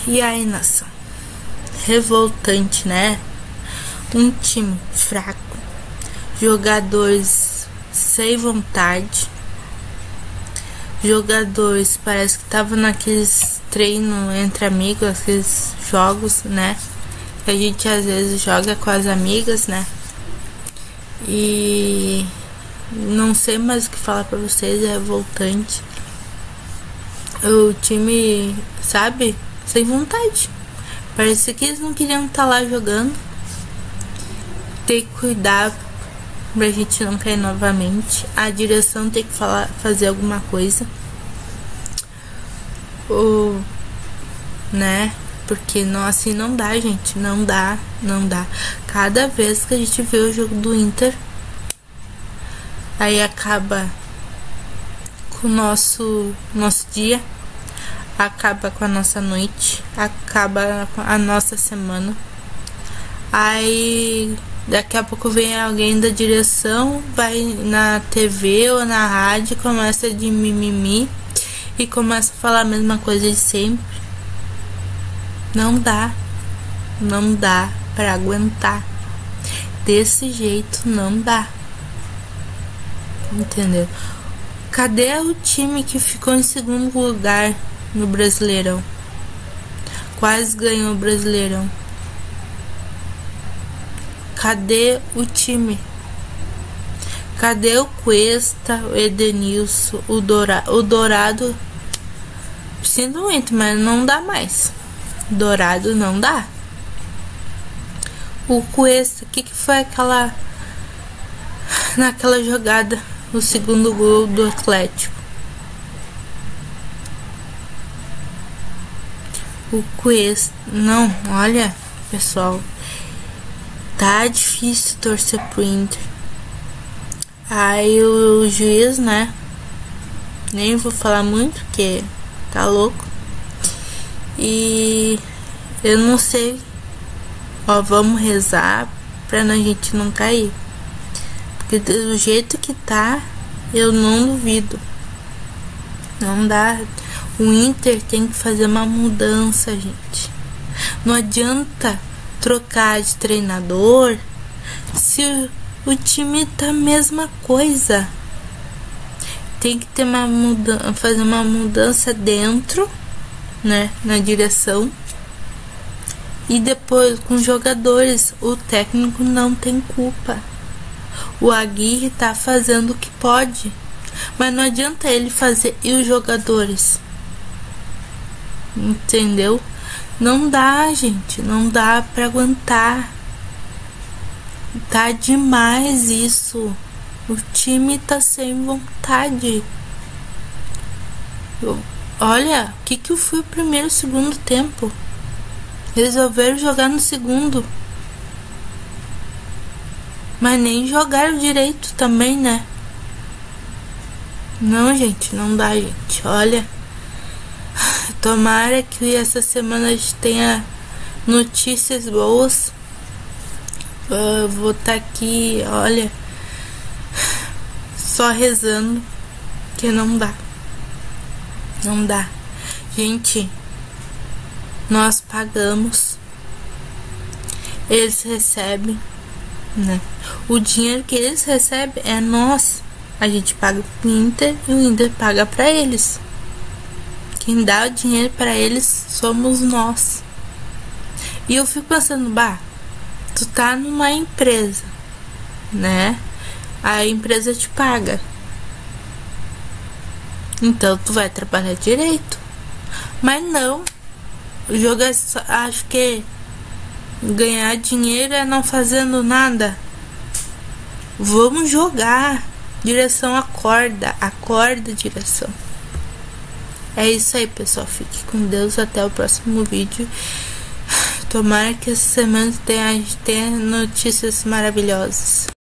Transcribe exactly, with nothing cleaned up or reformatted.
E aí, nação? Revoltante, né? Um time fraco, jogadores sem vontade, jogadores parece que estavam naqueles treinos entre amigos, aqueles jogos, né? Que a gente às vezes joga com as amigas, né? E não sei mais o que falar pra vocês, é revoltante. O time, sabe, sem vontade. Parece que eles não queriam estar lá jogando. Tem que cuidar pra gente não cair novamente. A direção tem que falar, fazer alguma coisa. Ou, né? Porque não, assim não dá, gente. Não dá, não dá. Cada vez que a gente vê o jogo do Inter, aí acaba com o nosso, nosso dia, acaba com a nossa noite, acaba com a nossa semana. Aí daqui a pouco vem alguém da direção, vai na T V ou na rádio, começa de mimimi e começa a falar a mesma coisa de sempre. Não dá, não dá pra aguentar. Desse jeito não dá. Entendeu? Cadê o time que ficou em segundo lugar no Brasileirão? Quase ganhou o Brasileirão. Cadê o time? Cadê o Cuesta, o Edenilson, o Dourado? O Dourado, sinto muito, mas não dá mais. Dourado não dá. O Cuesta, o que, que foi aquela naquela jogada, o segundo gol do Atlético? O Cuesta, não, olha, pessoal, tá difícil torcer pro Inter. Aí o juiz, né, nem vou falar muito porque tá louco. E eu não sei, ó, vamos rezar pra a gente não cair, porque do jeito que tá, eu não duvido. Não dá. O Inter tem que fazer uma mudança, gente. Não adianta trocar de treinador se o, o time tá a mesma coisa. Tem que ter uma mudança, fazer uma mudança dentro, né, na direção. E depois com os jogadores, o técnico não tem culpa. O Aguirre tá fazendo o que pode, mas não adianta ele fazer e os jogadores. Entendeu? Não dá, gente, não dá pra aguentar. Tá demais isso. O time tá sem vontade. Eu, olha, o que que foi o primeiro e o segundo tempo? Resolveram jogar no segundo, mas nem jogaram direito também, né? Não, gente, não dá, gente. Olha, tomara que essa semana a gente tenha notícias boas. Eu vou estar aqui, olha, só rezando, que não dá. Não dá. Gente, nós pagamos, eles recebem, né? O dinheiro que eles recebem é nosso. A gente paga pro Inter e o Inter paga pra eles. Quem dá o dinheiro pra eles somos nós. E eu fico pensando, bah, tu tá numa empresa, né? A empresa te paga, então tu vai trabalhar direito. Mas não, o jogo é só, acho que ganhar dinheiro é não fazendo nada. Vamos jogar. Direção, acorda, acorda, direção. É isso aí, pessoal. Fique com Deus, até o próximo vídeo. Tomara que essa semana tenha, tenha notícias maravilhosas.